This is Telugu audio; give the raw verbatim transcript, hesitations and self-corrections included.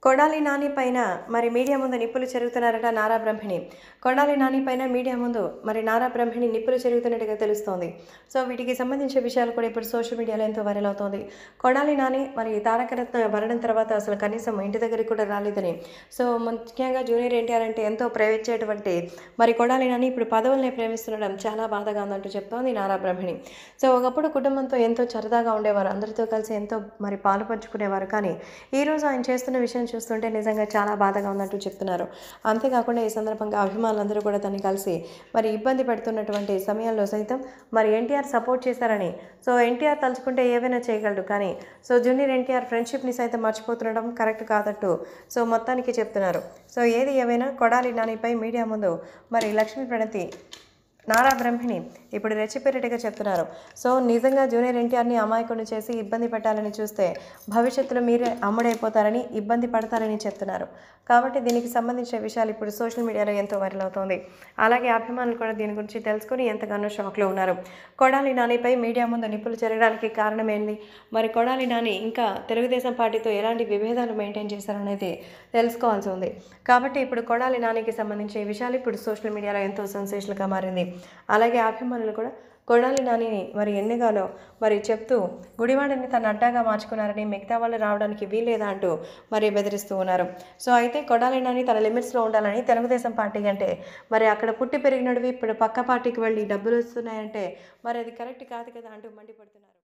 కొడాలి నాని పైన మరి మీడియా ముందు నిప్పులు చెరుగుతున్నారట నారా బ్రహ్మిణి. కొడాలి నాని పైన మీడియా ముందు మరి నారా బ్రహ్మిణి నిప్పులు చెరుగుతున్నట్టుగా తెలుస్తోంది. సో వీటికి సంబంధించిన విషయాలు కూడా ఇప్పుడు సోషల్ మీడియాలో ఎంతో వైరల్ అవుతోంది. కొడాలి నాని మరి తారకరత్న మరణం తర్వాత అసలు కనీసం ఇంటి దగ్గరికి కూడా రాలేదని, సో ముఖ్యంగా జూనియర్ ఎన్టీఆర్ అంటే ఎంతో ప్రేమించేటువంటి మరి కొడాలి నాని ఇప్పుడు పదవుల్ని ప్రేమిస్తుండడం చాలా బాధగా ఉందంటూ చెప్తోంది నారా బ్రహ్మిణి. సో ఒకప్పుడు కుటుంబంతో ఎంతో సరదాగా ఉండేవారు, అందరితో కలిసి ఎంతో మరి పాలు పంచుకునేవారు. కానీ ఈరోజు ఆయన చేస్తున్న విషయం చూస్తుంటే నిజంగా చాలా బాధగా ఉందంటూ చెప్తున్నారు. అంతేకాకుండా ఈ సందర్భంగా అభిమానులందరూ కూడా తనని కలిసి మరి ఇబ్బంది పెడుతున్నటువంటి సమయంలో సైతం మరి ఎన్టీఆర్ సపోర్ట్ చేశారని, సో ఎన్టీఆర్ తలుచుకుంటే ఏవైనా చేయగలడు, కానీ సో జూనియర్ ఎన్టీఆర్ ఫ్రెండ్షిప్ని సైతం మర్చిపోతుండడం కరెక్ట్ కాదట్టు సో మొత్తానికి చెప్తున్నారు. సో ఏది ఏవైనా కొడాలి నానిపై మీడియా ముందు మరి లక్ష్మీ ప్రణతి నారా బ్రహ్మిణి ఇప్పుడు రెచ్చిపెట్టేట్టుగా చెప్తున్నారు. సో నిజంగా జూనియర్ ఎన్టీఆర్ని అమాయకుని చేసి ఇబ్బంది పెట్టాలని చూస్తే భవిష్యత్తులో మీరే అమ్ముడైపోతారని, ఇబ్బంది పడతారని చెప్తున్నారు. కాబట్టి దీనికి సంబంధించిన విషయాలు ఇప్పుడు సోషల్ మీడియాలో ఎంతో వైరల్ అవుతోంది. అలాగే అభిమానులు కూడా దీని గురించి తెలుసుకుని ఎంతగానో షాక్లో ఉన్నారు. కొడాలి నానిపై మీడియా ముందు నిప్పులు జరగడానికి కారణం ఏంటి, మరి కొడాలి నాని ఇంకా తెలుగుదేశం పార్టీతో ఎలాంటి విభేదాలు మెయింటైన్ చేశారనేది తెలుసుకోవాల్సి ఉంది. కాబట్టి ఇప్పుడు కొడాలి నానికి సంబంధించిన ఈ విషయాలు ఇప్పుడు సోషల్ మీడియాలో ఎంతో సెన్సేషన్గా మారింది. అలాగే అభిమానులు కూడా కొడాలి నానిని మరి ఎన్నిగానో మరి చెప్తూ గుడివాడని తన అడ్డాగా మార్చుకున్నారని, మిగతా వాళ్ళు రావడానికి వీల్లేదా అంటూ మరి బెదిరిస్తూ ఉన్నారు. సో అయితే కొడాలి నాని తన లిమిట్స్లో ఉండాలని, తెలుగుదేశం పార్టీ అంటే మరి అక్కడ పుట్టి పెరిగినవి ఇప్పుడు పక్క పార్టీకి వెళ్ళి డబ్బులు వస్తున్నాయంటే మరి అది కరెక్ట్ కాదు కదా అంటూ మండిపడుతున్నారు.